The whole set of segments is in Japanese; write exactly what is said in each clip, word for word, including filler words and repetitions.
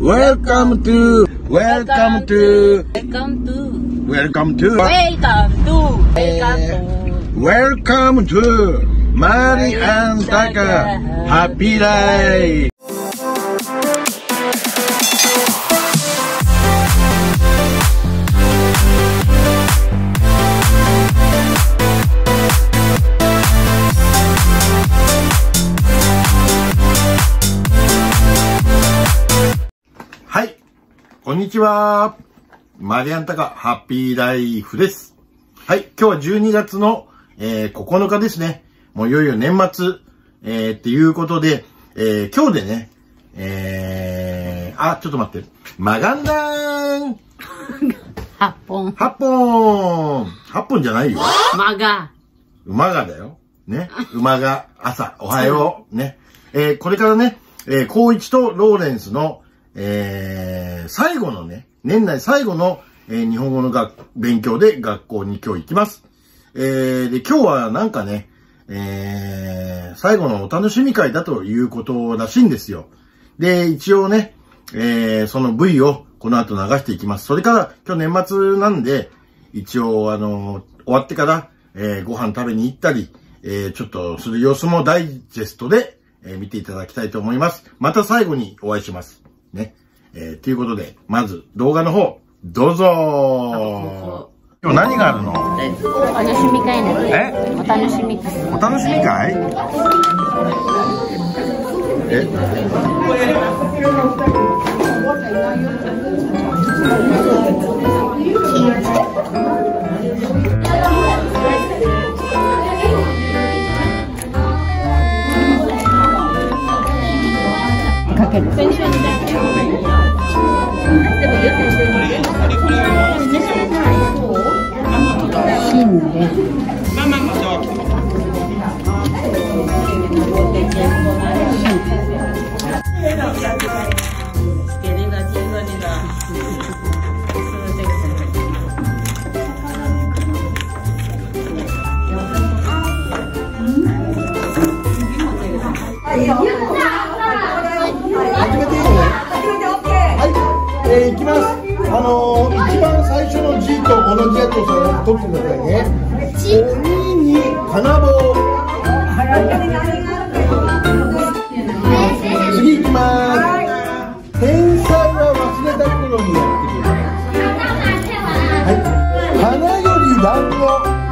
Welcome to Welcome to Welcome to Welcome to Welcome to Welcome to Mari and Taka Happy Life。はい、こんにちは。マリアンタカハッピーライフです。はい、今日はじゅうにがつの、えー、ここのかですね。もういよいよ年末、えー、っていうことで、えー、今日でね、えー、あ、ちょっと待って。マガンダーンはっぽん。 はっぽん。はっぽんじゃないよ。 馬が。 馬がだよ。ね。馬が朝、おはよう。ね。えー、これからね、えー、高一とローレンスの、えー、最後のね、年内最後の、えー、日本語の学勉強で学校に今日行きます。えー、で、今日はなんかね、えー、最後のお楽しみ会だということらしいんですよ。で、一応ね、えー、その ブイ をこの後流していきます。それから今日年末なんで、一応あの、終わってから、えー、ご飯食べに行ったり、えー、ちょっとする様子もダイジェストで、えー、見ていただきたいと思います。また最後にお会いします。ね。えー、ということで、まず動画の方、どうぞー。今日何があるの？ お楽しみ会ね。 え？ お楽しみ会。 お楽しみ会？え？ かける。 えー、いきます。あのー、一番最初の G と同じやつを取ってくださいね。鬼に金棒。次いきます。天才は忘れた頃にやってくる。はい。花より団子。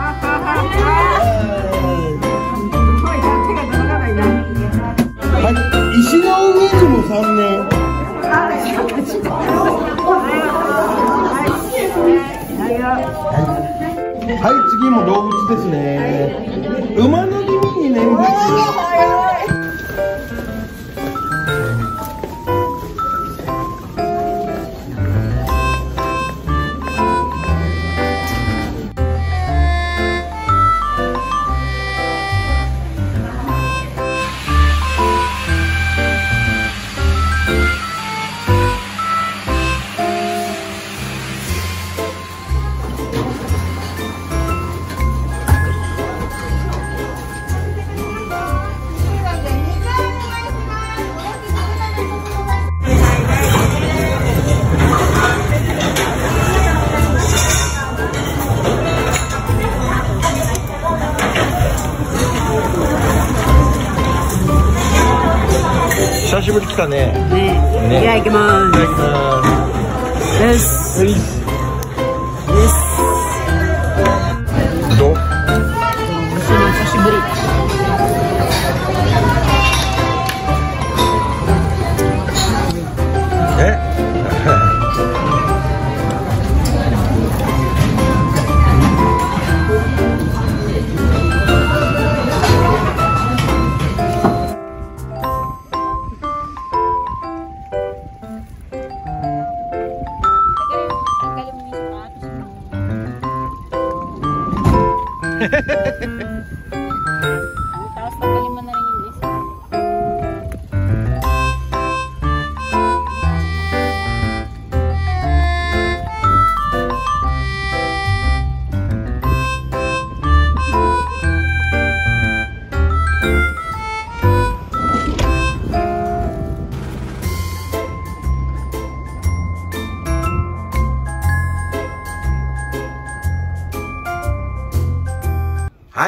はい。石の上にもさんねん。はい、次も動物ですね。馬の耳に念仏。久しぶり来たね。 ね。ね。いただきます。 いただきます。 です。 です。どう？ 久しぶり。 え？ Tapos tanggalin mo na rin yung list.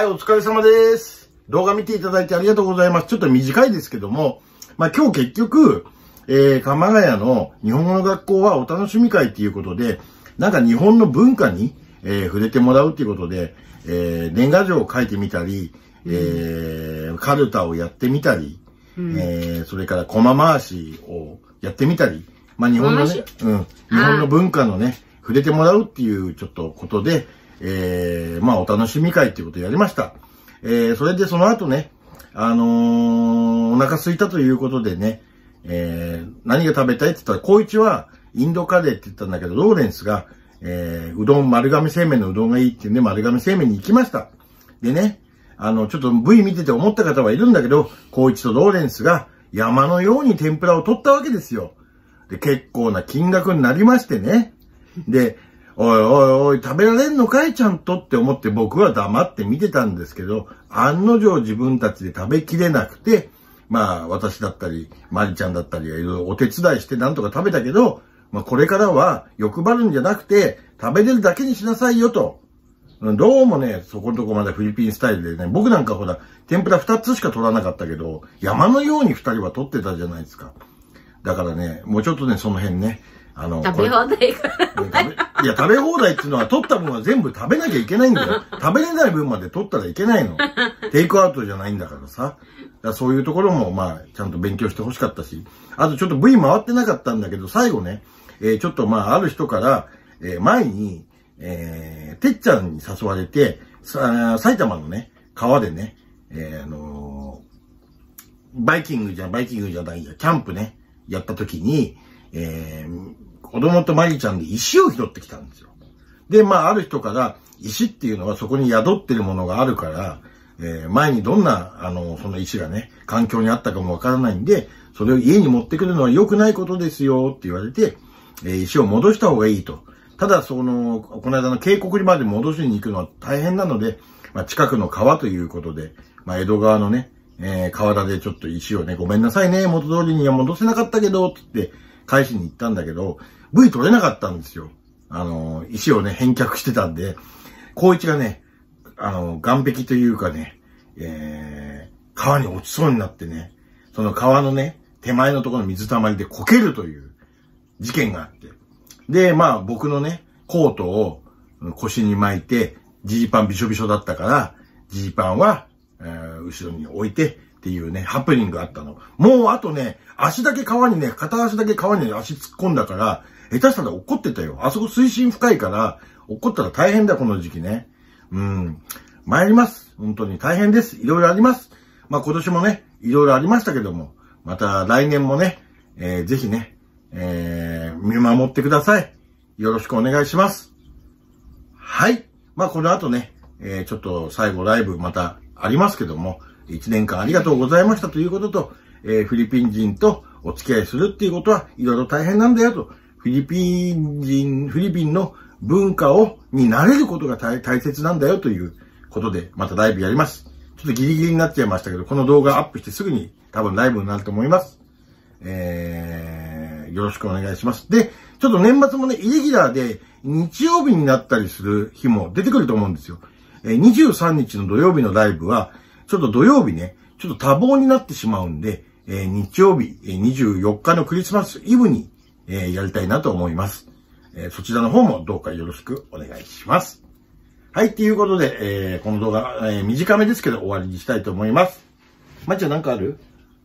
はい、お疲れ様です。動画見ていただいてありがとうございます。ちょっと短いですけども、まあ今日結局、えー、鎌ヶ谷の日本語の学校はお楽しみ会っていうことで、なんか日本の文化に、えー、触れてもらうっていうことで、えー、年賀状を書いてみたり、えー、カルタをやってみたり、うん、えー、それから駒回しをやってみたり、まあ日本のね、うん、日本の文化のね、触れてもらうっていうちょっとことで、えー、まあお楽しみ会っていうことをやりました。えー、それでその後ね、あのー、お腹空いたということでね、えー、何が食べたいって言ったら、光一はインドカレーって言ったんだけど、ローレンスが、えー、うどん、丸亀製麺のうどんがいいって言うんで、丸亀製麺に行きました。でね、あの、ちょっと ブイ 見てて思った方はいるんだけど、光一とローレンスが山のように天ぷらを取ったわけですよ。で、結構な金額になりましてね。で、おいおいおい、食べられんのかいちゃんとって思って僕は黙って見てたんですけど、案の定自分たちで食べきれなくて、まあ私だったり、マリちゃんだったりがいろいろお手伝いしてなんとか食べたけど、まあこれからは欲張るんじゃなくて、食べれるだけにしなさいよと。どうもね、そこのとこまだフィリピンスタイルでね、僕なんかほら、天ぷらふたつしか取らなかったけど、山のようにふたりは取ってたじゃないですか。だからね、もうちょっとね、その辺ね、あの、 食べ放題から。 いや、食べ放題っていうのは取った分は全部食べなきゃいけないんだよ。食べれない分まで取ったらいけないの。テイクアウトじゃないんだからさ。だからそういうところも、まあ、ちゃんと勉強してほしかったし。あとちょっと ブイ 回ってなかったんだけど、最後ね、えー、ちょっとまあ、ある人から、えー、前に、えー、てっちゃんに誘われて、さ埼玉のね、川でね、えー、あのー、バイキングじゃ、バイキングじゃないや、キャンプね、やった時に、えー、子供とマリちゃんで石を拾ってきたんですよ。で、まあ、ある人から、石っていうのはそこに宿ってるものがあるから、えー、前にどんな、あの、その石がね、環境にあったかもわからないんで、それを家に持ってくるのは良くないことですよって言われて、えー、石を戻した方がいいと。ただ、その、この間の渓谷にまで戻しに行くのは大変なので、まあ、近くの川ということで、まあ、江戸川のね、えー、河原でちょっと石をね、ごめんなさいね、元通りには戻せなかったけど、って言って、返しに行ったんだけど、ブイ 取れなかったんですよ。あの、石をね、返却してたんで、光一がね、あの、岸壁というかね、えー、川に落ちそうになってね、その川のね、手前のところの水たまりでこけるという事件があって。で、まあ僕のね、コートを腰に巻いて、ジーパンびしょびしょだったから、ジーパンは、えー、後ろに置いてっていうね、ハプニングがあったの。もうあとね、足だけ川にね、片足だけ川に足突っ込んだから、下手したら落っこってたよ。あそこ水深深いから、落っこったら大変だ、この時期ね。うん。参ります。本当に大変です。いろいろあります。まあ今年もね、いろいろありましたけども、また来年もね、えー、ぜひね、えー、見守ってください。よろしくお願いします。はい。まあこの後ね、えー、ちょっと最後ライブまたありますけども、一年間ありがとうございましたということと、えー、フィリピン人とお付き合いするっていうことはいろいろ大変なんだよと、フィリピン人、フィリピンの文化を、に慣れることが 大, 大切なんだよということで、またライブやります。ちょっとギリギリになっちゃいましたけど、この動画アップしてすぐに多分ライブになると思います。えー、よろしくお願いします。で、ちょっと年末もね、イレギュラーで日曜日になったりする日も出てくると思うんですよ。えー、にじゅうさんにちの土曜日のライブは、ちょっと土曜日ね、ちょっと多忙になってしまうんで、えー、日曜日、えー、にじゅうよっかのクリスマスイブに、えー、やりたいなと思います。えー、そちらの方もどうかよろしくお願いします。はい、ということで、えー、この動画、えー、短めですけど終わりにしたいと思います。まっちゃんなんかある？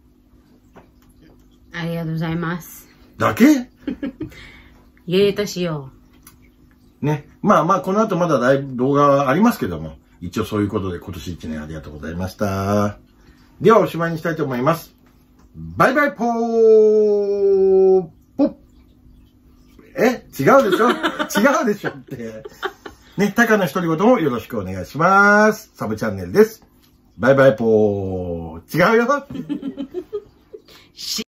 ありがとうございます。 だけ？ ゆうとしよう。ね。まあまあ、この後まだライブ動画はありますけども、一応そういうことで今年一年ありがとうございました。ではおしまいにしたいと思います。バイバイポーポッえ違うでしょ違うでしょって。ね、タカの独り言もよろしくお願いします。サブチャンネルです。バイバイポー違うよ